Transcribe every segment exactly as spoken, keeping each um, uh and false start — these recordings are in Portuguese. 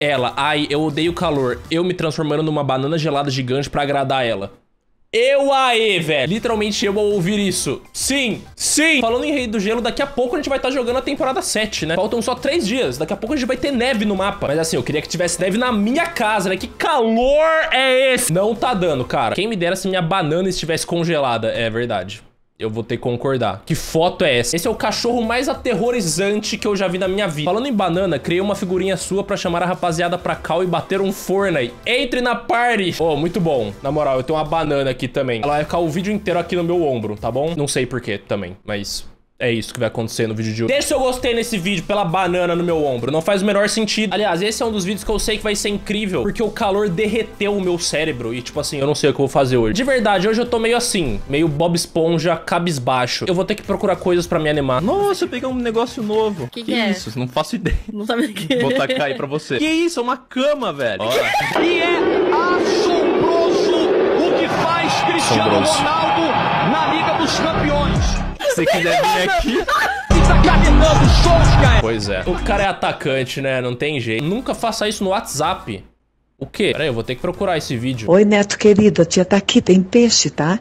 ela, ai, eu odeio calor, eu me transformando numa banana gelada gigante pra agradar ela. Eu aê, velho. Literalmente eu ao ouvir isso. Sim, sim. Falando em Rei do Gelo, daqui a pouco a gente vai estar jogando a temporada sete, né? Faltam só três dias. Daqui a pouco a gente vai ter neve no mapa. Mas assim, eu queria que tivesse neve na minha casa, né? Que calor é esse? Não tá dando, cara. Quem me dera se minha banana estivesse congelada. É verdade. Eu vou ter que concordar. Que foto é essa? Esse é o cachorro mais aterrorizante que eu já vi na minha vida. Falando em banana, criei uma figurinha sua pra chamar a rapaziada pra cal e bater um Fortnite. Entre na party! Oh, muito bom. Na moral, eu tenho uma banana aqui também. Ela vai ficar o vídeo inteiro aqui no meu ombro, tá bom? Não sei porquê também, mas... é isso que vai acontecer no vídeo de hoje. Deixa seu gostei nesse vídeo pela banana no meu ombro. Não faz o menor sentido. Aliás, esse é um dos vídeos que eu sei que vai ser incrível, porque o calor derreteu o meu cérebro. E tipo assim, eu não sei o que eu vou fazer hoje. De verdade, hoje eu tô meio assim, meio Bob Esponja, cabisbaixo. Eu vou ter que procurar coisas pra me animar. Nossa, eu peguei um negócio novo. Que, que, que é isso? Não faço ideia. Não sabe o que é. Vou tacar aí pra você. Que isso? É uma cama, velho. Olha. E é assombroso o que faz Cristiano Assombroso. Ronaldo na Liga dos Campeões. Se você quiser vir aqui... Tá carregando shows, cara. Pois é. O cara é atacante, né? Não tem jeito. Nunca faça isso no WhatsApp. O quê? Pera aí, eu vou ter que procurar esse vídeo. Oi, Neto querido, a tia tá aqui, tem peixe, tá?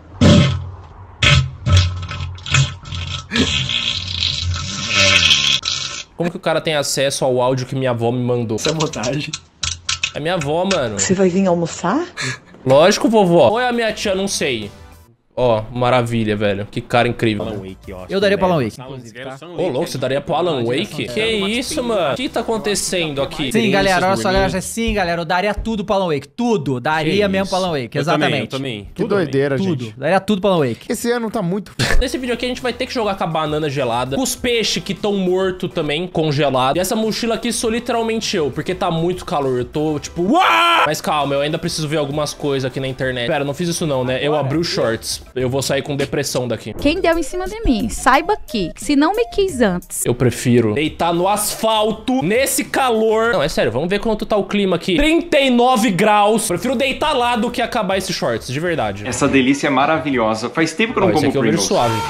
Como que o cara tem acesso ao áudio que minha avó me mandou? Sabotagem. É minha avó, mano. Você vai vir almoçar? Lógico, vovó. Ou é a minha tia, não sei. Ó, oh, maravilha, velho. Que cara incrível. Alan Wake, ó. Eu daria pro Alan Wake. Ô, louco, você daria pro Alan Wake? Que isso, mano? O que tá acontecendo aqui? Sim, galera, olha só, galera. Sim, galera, eu daria tudo pro Alan Wake. Tudo. Daria mesmo pro Alan Wake, exatamente. Eu também, eu também. Que doideira, Tudo. gente. Daria tudo pro Alan Wake. Esse ano tá muito... Nesse vídeo aqui a gente vai ter que jogar com a banana gelada, com os peixes que estão mortos também, congelados. E essa mochila aqui sou literalmente eu, porque tá muito calor. Eu tô tipo... Uau! Mas calma, eu ainda preciso ver algumas coisas aqui na internet. Pera, não fiz isso não, né? Eu abri os shorts. Eu vou sair com depressão daqui. Quem deu em cima de mim, saiba que, se não me quis antes. Eu prefiro deitar no asfalto, nesse calor. Não, é sério, vamos ver quanto tá o clima aqui. trinta e nove graus. Prefiro deitar lá do que acabar esses shorts, de verdade. Essa delícia é maravilhosa. Faz tempo que eu não Ó, esse como aqui eu vejo Pringles. suave.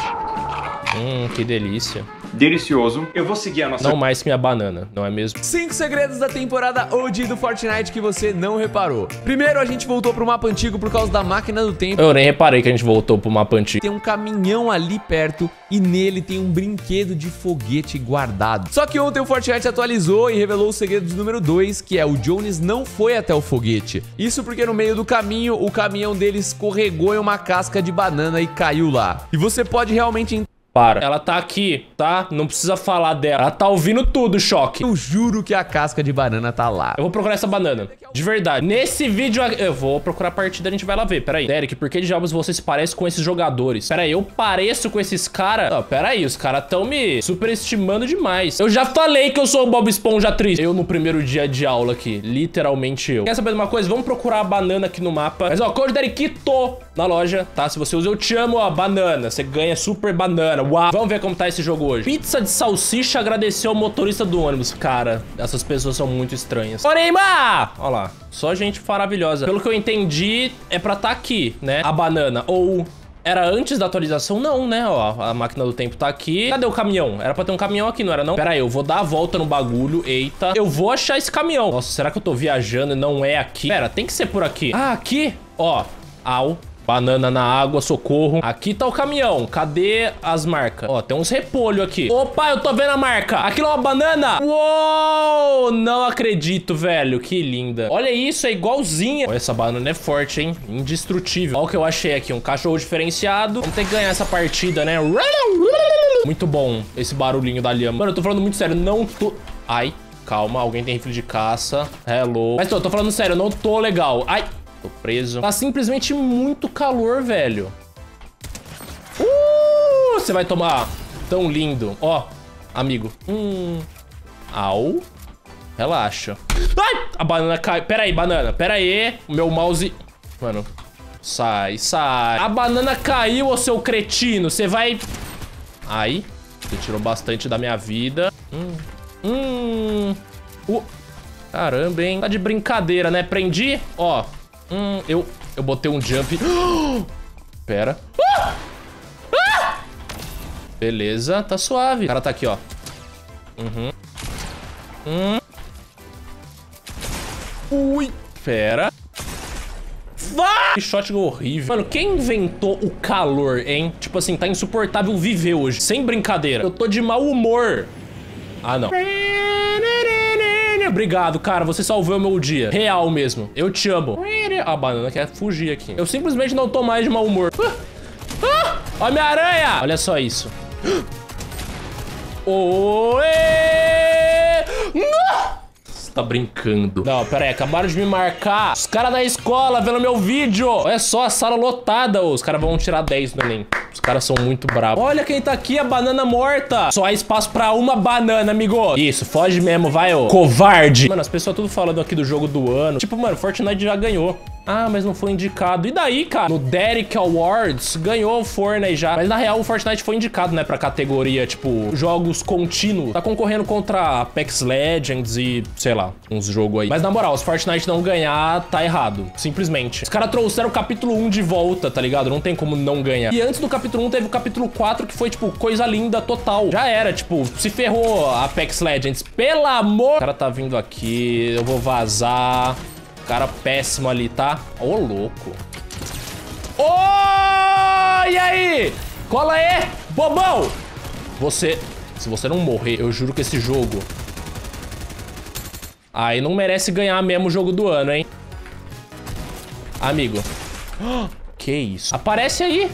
Hum, que delícia. Delicioso. Eu vou seguir a nossa... Não mais que minha banana, não é mesmo? Cinco segredos da temporada O G do Fortnite que você não reparou. Primeiro, a gente voltou pro mapa antigo por causa da máquina do tempo. Eu nem reparei que a gente voltou pro mapa antigo. Tem um caminhão ali perto e nele tem um brinquedo de foguete guardado. Só que ontem o Fortnite atualizou e revelou o segredo número dois, que é o Jones não foi até o foguete. Isso porque no meio do caminho, o caminhão dele escorregou em uma casca de banana e caiu lá. E você pode realmente... Para. Ela tá aqui, tá? Não precisa falar dela. Ela tá ouvindo tudo, Choque. Eu juro que a casca de banana tá lá. Eu vou procurar essa banana. De verdade. Nesse vídeo... Eu vou procurar a partida, a gente vai lá ver. Pera aí. Derek, por que diabos você se parece com esses jogadores? Pera aí, eu pareço com esses caras? Não, pera aí. Os caras tão me superestimando demais. Eu já falei que eu sou o Bob Esponja triste. Eu no primeiro dia de aula aqui. Literalmente eu. Quer saber de uma coisa? Vamos procurar a banana aqui no mapa. Mas ó, code Derikito na loja, tá? Se você usa Eu Te Amo, ó, banana. Você ganha super banana. Uau. Vamos ver como tá esse jogo hoje. Pizza de salsicha agradeceu ao motorista do ônibus. Cara, essas pessoas são muito estranhas. Oreima! Olha lá. Só gente maravilhosa. Pelo que eu entendi, é pra tá aqui, né? A banana. Ou... era antes da atualização? Não, né? Ó, a máquina do tempo tá aqui. Cadê o caminhão? Era pra ter um caminhão aqui, não era não? Pera aí, eu vou dar a volta no bagulho. Eita. Eu vou achar esse caminhão. Nossa, será que eu tô viajando e não é aqui? Pera, tem que ser por aqui. Ah, aqui? Ó. Au. Banana na água, socorro. Aqui tá o caminhão. Cadê as marcas? Ó, tem uns repolho aqui. Opa, eu tô vendo a marca. Aquilo é uma banana. Uou, não acredito, velho. Que linda. Olha isso, é igualzinha. Olha, essa banana é forte, hein? Indestrutível. Olha o que eu achei aqui. Um cachorro diferenciado. Vamos ter que ganhar essa partida, né? Muito bom esse barulhinho da lhama. Mano, eu tô falando muito sério. Não tô... Ai, calma. Alguém tem rifle de caça. Hello. Mas tô, tô falando sério. Eu não tô legal. Ai. Tô preso. Tá simplesmente muito calor, velho. Uh, você vai tomar. Tão lindo. Ó, amigo. Hum. Au. Relaxa. Ai, a banana cai. Pera aí, banana. Pera aí. O meu mouse... Mano. Sai, sai. A banana caiu, ô seu cretino. Você vai... Aí. Você tirou bastante da minha vida. Hum. Hum. Uh. Caramba, hein. Tá de brincadeira, né? Prendi. Ó. Hum, eu, eu botei um jump. Pera. Ah! Ah! Beleza, tá suave. O cara tá aqui, ó. Uhum. Hum. Ui. Pera. Vai! Que shot horrível. Mano, quem inventou o calor, hein? Tipo assim, tá insuportável viver hoje. Sem brincadeira. Eu tô de mau humor. Ah, não. Obrigado, cara. Você salvou o meu dia. Real mesmo. Eu te amo. A banana quer fugir aqui. Eu simplesmente não tô mais de mau humor. Ah! Ah! Homem-Aranha! Olha só isso. Oi! Não! Você tá brincando. Não, pera aí. Acabaram de me marcar. Os caras da escola vendo meu vídeo. Olha só, a sala lotada. Os caras vão tirar dez no Enem. Os caras são muito bravos. Olha quem tá aqui, a banana morta. Só há espaço pra uma banana, amigo. Isso, foge mesmo, vai, ô covarde. Mano, as pessoas tudo falando aqui do jogo do ano. Tipo, mano, Fortnite já ganhou. Ah, mas não foi indicado. E daí, cara? No Derek Awards, ganhou o Fortnite já. Mas na real, o Fortnite foi indicado, né? Pra categoria, tipo, jogos contínuos. Tá concorrendo contra Apex Legends e, sei lá, uns jogos aí. Mas na moral, se Fortnite não ganhar, tá errado. Simplesmente. Os caras trouxeram o capítulo um de volta, tá ligado? Não tem como não ganhar. E antes do capítulo um, teve o capítulo quatro, que foi, tipo, coisa linda total. Já era, tipo, se ferrou a Apex Legends. Pelo amor... O cara tá vindo aqui, eu vou vazar... Cara péssimo ali, tá? Ô, louco. Ô, oh, e aí? Cola aí, bobão. Você... Se você não morrer, eu juro que esse jogo... Aí não merece ganhar mesmo o jogo do ano, hein? Amigo. Que isso? Aparece aí.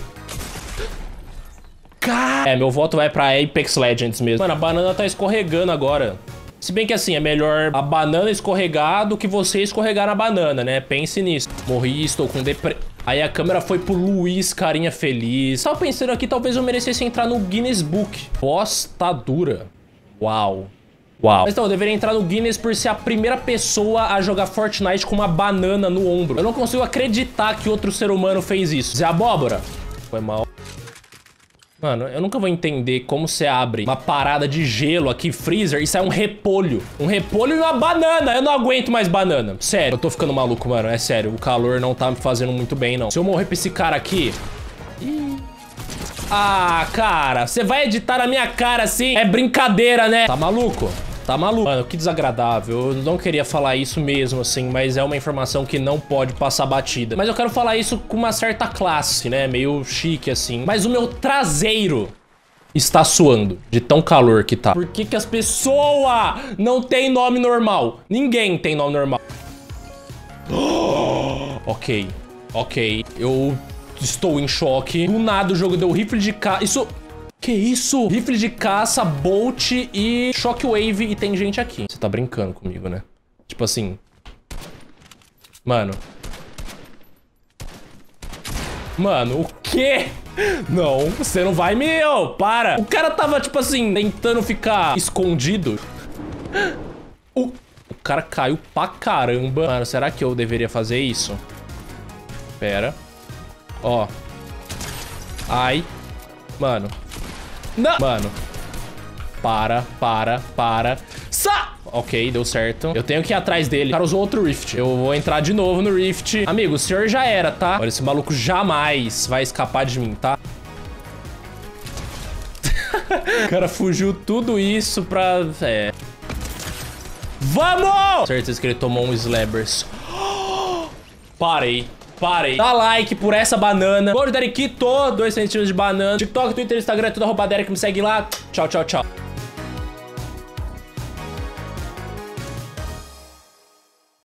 Cara... É, meu voto vai pra Apex Legends mesmo. Mano, a banana tá escorregando agora. Se bem que assim, é melhor a banana escorregar do que você escorregar na banana, né? Pense nisso. Morri, estou com depre... Aí a câmera foi pro Luiz, carinha feliz. Tava pensando aqui, talvez eu merecesse entrar no Guinness Book. Bosta dura. Uau. Uau. Mas então, eu deveria entrar no Guinness por ser a primeira pessoa a jogar Fortnite com uma banana no ombro. Eu não consigo acreditar que outro ser humano fez isso. Zé Abóbora. Foi mal. Mano, eu nunca vou entender como você abre uma parada de gelo aqui, freezer, e sai um repolho. Um repolho e uma banana. Eu não aguento mais banana. Sério, eu tô ficando maluco, mano. É sério, o calor não tá me fazendo muito bem, não. Se eu morrer pra esse cara aqui... Ih. Ah, cara, você vai editar na minha cara assim? É brincadeira, né? Tá maluco? Tá maluco? Mano, que desagradável. Eu não queria falar isso mesmo, assim, mas é uma informação que não pode passar batida. Mas eu quero falar isso com uma certa classe, né? Meio chique, assim. Mas o meu traseiro está suando de tão calor que tá. Por que que as pessoas não têm nome normal? Ninguém tem nome normal. Oh, ok, ok. Eu estou em choque. Do nada o jogo deu rifle de caça. Isso... Que isso? Rifle de caça, Bolt e Shockwave, e tem gente aqui. Você tá brincando comigo, né? Tipo assim... Mano. Mano, o quê? Não, você não vai, meu! Para! O cara tava, tipo assim, tentando ficar escondido. O, o cara caiu pra caramba. Mano, será que eu deveria fazer isso? Pera. Ó. Ai. Mano. Não. Mano. Para, para, para. Sa! Ok, deu certo. Eu tenho que ir atrás dele. O cara usou outro Rift. Eu vou entrar de novo no Rift. Amigo, o senhor já era, tá? Olha, esse maluco jamais vai escapar de mim, tá? O cara fugiu tudo isso pra... É... Vamos! Certeza que ele tomou um Slabbers. Parei. Parei. Dá like por essa banana. Gordo Derikito, dois centímetros de banana. TikTok, Twitter, Instagram, tudo arroba Derek. Me segue lá. Tchau, tchau, tchau.